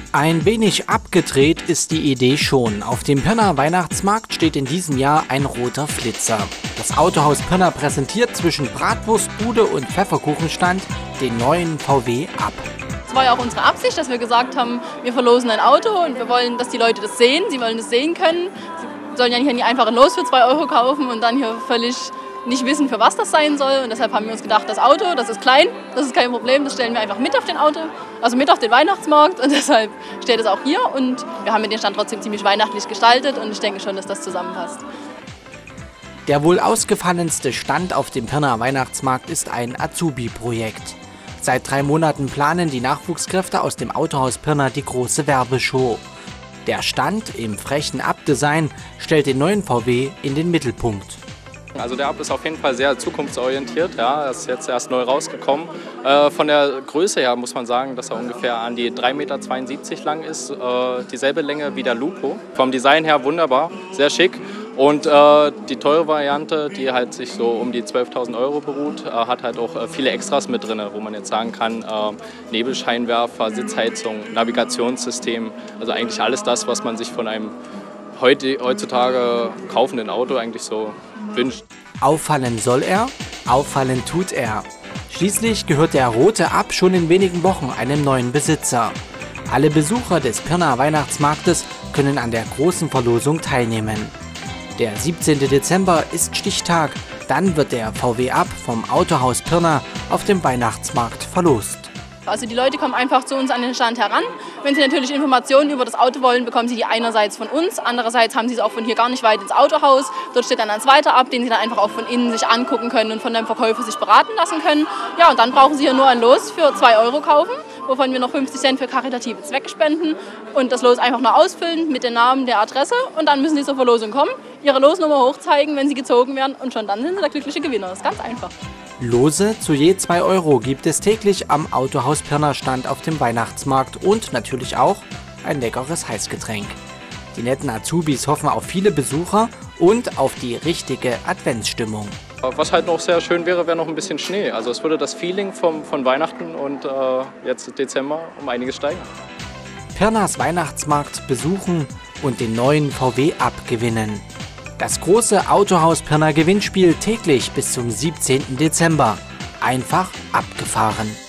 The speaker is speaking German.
Ein wenig abgedreht ist die Idee schon. Auf dem Pirna Weihnachtsmarkt steht in diesem Jahr ein roter Flitzer. Das Autohaus Pirna präsentiert zwischen Bratwurstbude und Pfefferkuchenstand den neuen VW Up. Es war ja auch unsere Absicht, dass wir gesagt haben, wir verlosen ein Auto und wir wollen, dass die Leute das sehen. Sie wollen es sehen können. Sie sollen ja nicht einfach ein Los für 2 Euro kaufen und dann hier völlig nicht wissen, für was das sein soll. Und deshalb haben wir uns gedacht, das Auto, das ist klein, das ist kein Problem, das stellen wir einfach mit auf den mit auf den Weihnachtsmarkt. Und deshalb steht es auch hier. Und wir haben den Stand trotzdem ziemlich weihnachtlich gestaltet und ich denke schon, dass das zusammenpasst. Der wohl ausgefallenste Stand auf dem Pirna Weihnachtsmarkt ist ein Azubi-Projekt. Seit 3 Monaten planen die Nachwuchskräfte aus dem Autohaus Pirna die große Werbeshow. Der Stand im frechen Up-Design stellt den neuen VW in den Mittelpunkt. Also der Up ist auf jeden Fall sehr zukunftsorientiert, ja, er ist jetzt erst neu rausgekommen. Von der Größe her muss man sagen, dass er ungefähr an die 3,72 Meter lang ist, dieselbe Länge wie der Lupo. Vom Design her wunderbar, sehr schick. Und die teure Variante, die halt sich so um die 12.000 Euro beruht, hat halt auch viele Extras mit drin, wo man jetzt sagen kann, Nebelscheinwerfer, Sitzheizung, Navigationssystem, also eigentlich alles das, was man sich von einem heutzutage kaufenden Auto eigentlich so wünscht. Auffallen soll er, auffallen tut er. Schließlich gehört der rote Up schon in wenigen Wochen einem neuen Besitzer. Alle Besucher des Pirna Weihnachtsmarktes können an der großen Verlosung teilnehmen. Der 17. Dezember ist Stichtag, dann wird der VW Up vom Autohaus Pirna auf dem Weihnachtsmarkt verlost. Also die Leute kommen einfach zu uns an den Stand heran. Wenn sie natürlich Informationen über das Auto wollen, bekommen sie die einerseits von uns, andererseits haben sie es auch von hier gar nicht weit ins Autohaus. Dort steht dann ein zweiter Up, den sie dann einfach auch von innen sich angucken können und von dem Verkäufer sich beraten lassen können. Ja, und dann brauchen sie hier nur ein Los für 2 Euro kaufen, wovon wir noch 50 Cent für karitative Zwecke spenden und das Los einfach nur ausfüllen mit dem Namen, der Adresse und dann müssen sie zur Verlosung kommen, ihre Losnummer hochzeigen, wenn sie gezogen werden und schon dann sind sie der glückliche Gewinner. Das ist ganz einfach. Lose zu je 2 Euro gibt es täglich am Autohaus Pirna Stand auf dem Weihnachtsmarkt und natürlich auch ein leckeres Heißgetränk. Die netten Azubis hoffen auf viele Besucher und auf die richtige Adventsstimmung. Was halt noch sehr schön wäre, wäre noch ein bisschen Schnee. Also es würde das Feeling von Weihnachten und jetzt Dezember um einiges steigern. Pirnas Weihnachtsmarkt besuchen und den neuen VW Up gewinnen. Das große Autohaus Pirna Gewinnspiel täglich bis zum 17. Dezember. Einfach abgefahren.